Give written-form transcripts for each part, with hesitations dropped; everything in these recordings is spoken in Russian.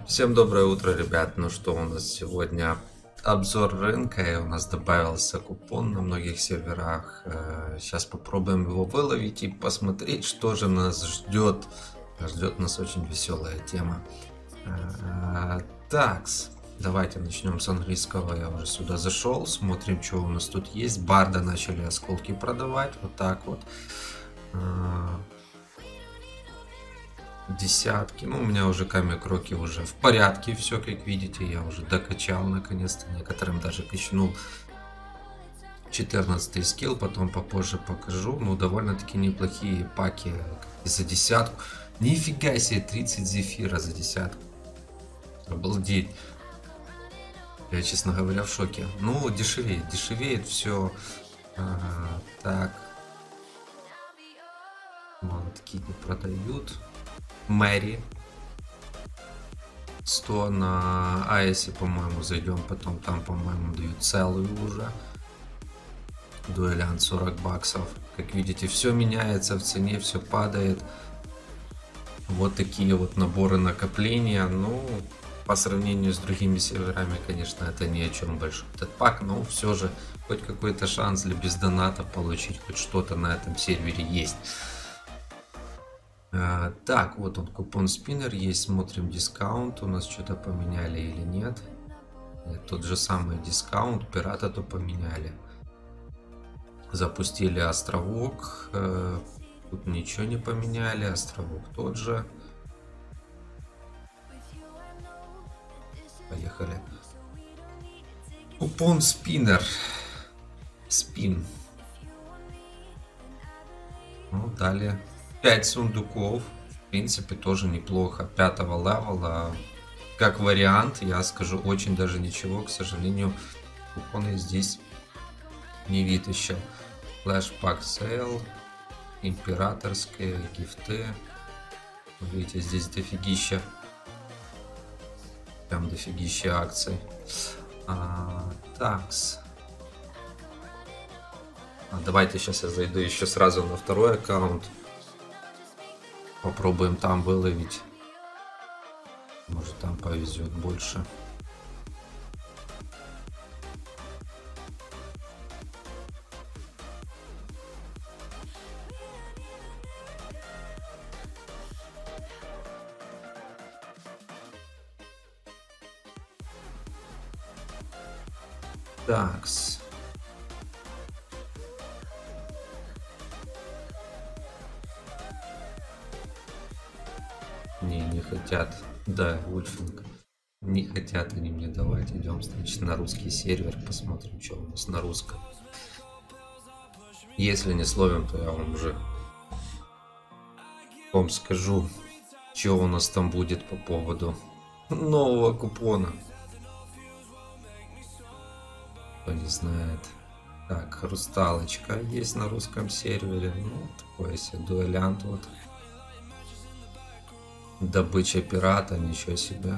Всем доброе утро, ребят. Ну что, у нас сегодня обзор рынка, и у нас добавился купон на многих серверах. Сейчас попробуем его выловить и посмотреть, что же нас ждет. Ждет нас очень веселая тема. Такс, давайте начнем с английского. Я уже сюда зашел, смотрим, что у нас тут есть. Барда начали осколки продавать, вот так вот. Десятки. Ну, у меня уже камень-кроки уже в порядке. Все, как видите, я уже докачал наконец-то. Некоторым даже качнул 14 скилл. Потом попозже покажу. Ну, довольно-таки неплохие паки за десятку. Нифига себе, 30 зефира за десятку. Обалдеть. Я, честно говоря, в шоке. Ну, дешевеет все. Так. Вот такие не продают. Мэри 100 на Айсе, по-моему, зайдем, потом там, по-моему, дают целую уже. Дуэлянт 40 баксов. Как видите, все меняется в цене, все падает. Вот такие вот наборы накопления. Ну, по сравнению с другими серверами, конечно, это ни о чем большой этот пак, но все же хоть какой-то шанс для бездоната получить хоть что-то на этом сервере есть. Так, вот он, купон спиннер есть, смотрим дискаунт, у нас что-то поменяли или нет. Нет, тот же самый дискаунт, пирата то поменяли. Запустили островок, тут ничего не поменяли, островок тот же. Поехали. Купон спиннер. Спин. Ну, далее. 5 сундуков, в принципе, тоже неплохо. 5-го левела, как вариант, я скажу, очень даже ничего. К сожалению, купоны здесь не вытащил. Флэшпак сейл, императорские, гифты. Видите, здесь дофигища. Прям дофигища акций. Такс. Давайте сейчас я зайду еще сразу на второй аккаунт. Попробуем там выловить. Может, там повезет больше. Такс. Не хотят. Да, Ульфинг. Не хотят они мне давать. Идем, значит, на русский сервер. Посмотрим, что у нас на русском. Если не словим, то я вам уже скажу, что у нас там будет по поводу нового купона. Кто не знает. Так, хрусталочка есть на русском сервере. Ну, такой себе дуэлянт вот. Добыча пирата, ничего себе.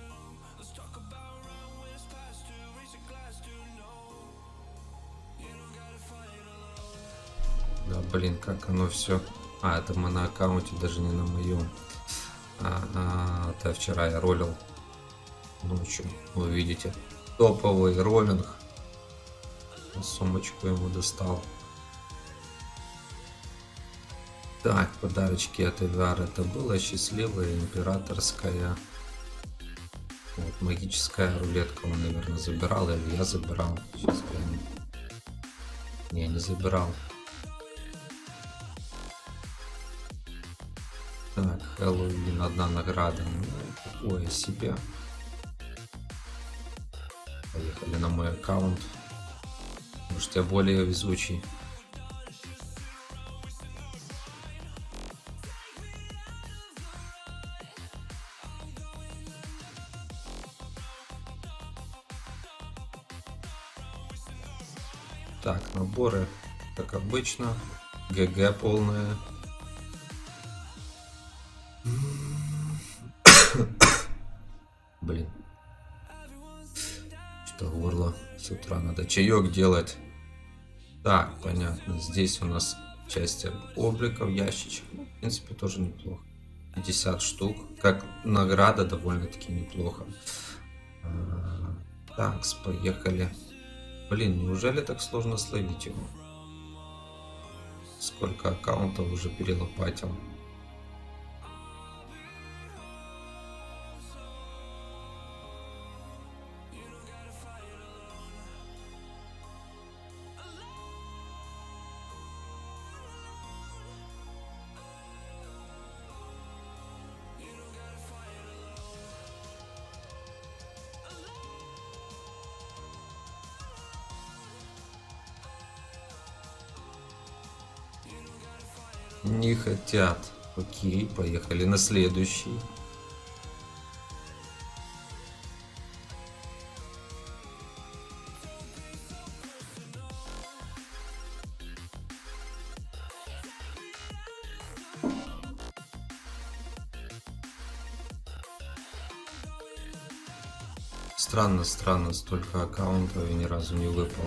Да, блин, как оно все. Это мы на аккаунте, даже не на моем. Это вчера я ролил ночью. Вы видите. Топовый роллинг. Сумочку ему достал. Так, подарочки от VR это было. Счастливая, императорская. Вот, магическая рулетка он, наверное, забирал. Или я забирал. Сейчас глянем. Не забирал. Так, Хэллоуин, одна награда. Ну, такое себе. Поехали на мой аккаунт. Может, я более везучий. Так, наборы, как обычно. ГГ полная. Блин. Что горло. С утра надо чаек делать. Так, понятно. Здесь у нас часть обликов, ящичек. В принципе, тоже неплохо. 50 штук. Как награда довольно-таки неплохо. Так, поехали. Блин, неужели так сложно словить его? Сколько аккаунтов уже перелопатил. Не хотят. Окей, поехали на следующий. Странно, столько аккаунтов и ни разу не выпал.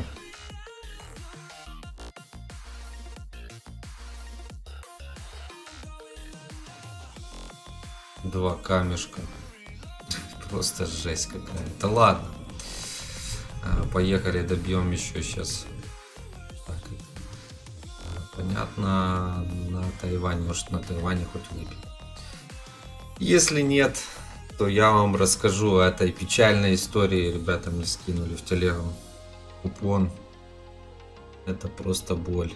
Два камешка. Просто жесть какая-то. Ладно. Поехали, добьем еще сейчас. Так. Понятно, на Тайване, может на Тайване хоть выпить. Если нет, то я вам расскажу о этой печальной истории. Ребята мне скинули в телеграм купон. Это просто боль.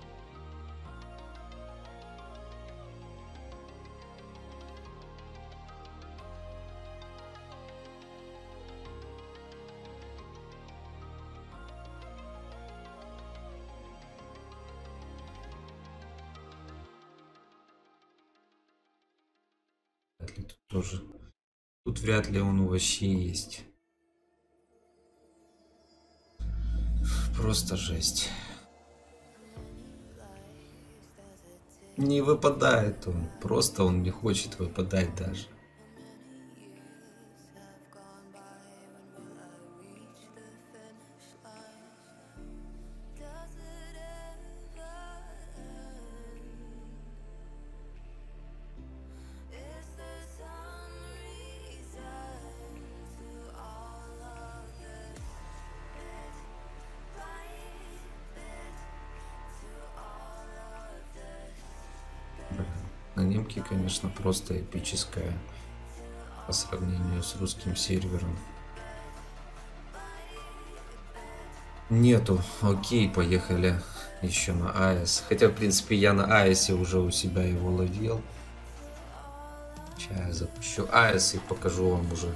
Тут тоже. Тут вряд ли он вообще есть. Просто жесть. Не выпадает он. Просто он не хочет выпадать даже. На немке, конечно, просто эпическая по сравнению с русским сервером. Нету. Окей, поехали еще на АЭС. Хотя, в принципе, я на АЭСе уже у себя его ловил. Сейчас я запущу АЭС и покажу вам уже.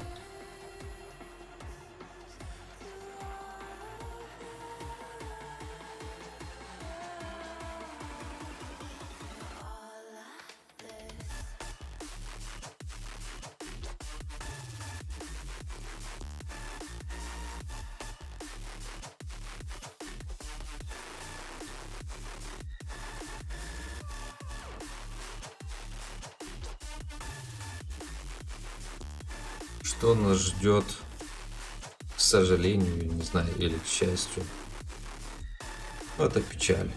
Что нас ждет, к сожалению, не знаю, или к счастью. Это печаль.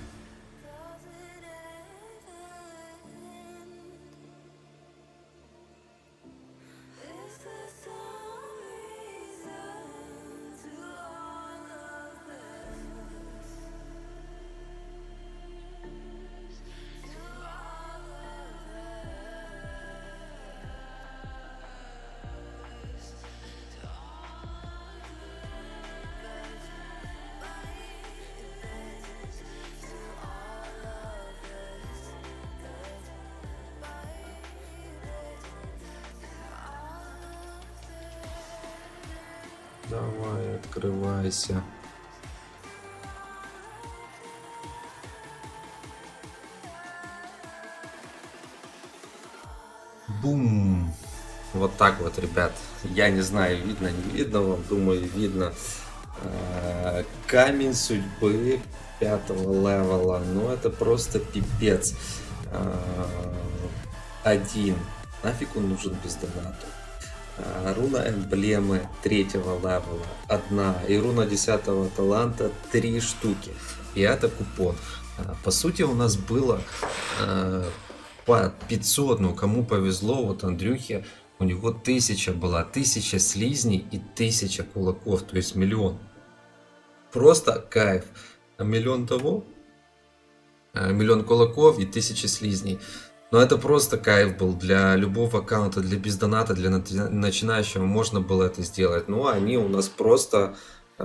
Давай, открывайся. Бум. Вот так вот, ребят. Я не знаю, видно, не видно вам. Думаю, видно. Камень судьбы 5-го левела. Ну, это просто пипец. Один. Нафиг он нужен без доната? Руна эмблемы 3-го левела 1, и руна 10-го таланта 3 штуки. И это купон. По сути, у нас было по 500, ну кому повезло, вот Андрюхе, у него 1000 была, 1000 слизней и 1000 кулаков, то есть миллион. Просто кайф. А миллион того, миллион кулаков и 1000 слизней. Но это просто кайф был для любого аккаунта, для бездоната, для начинающего можно было это сделать. Но они у нас просто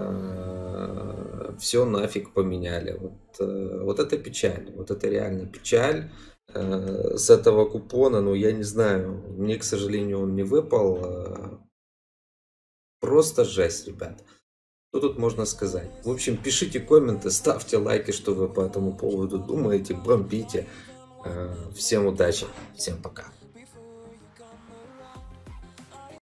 все нафиг поменяли. Вот это печаль, вот это реально печаль. С этого купона, ну я не знаю, мне, к сожалению, он не выпал. Просто жесть, ребят. Что тут можно сказать? В общем, пишите комменты, ставьте лайки, что вы по этому поводу думаете, бомбите. Всем удачи, всем пока.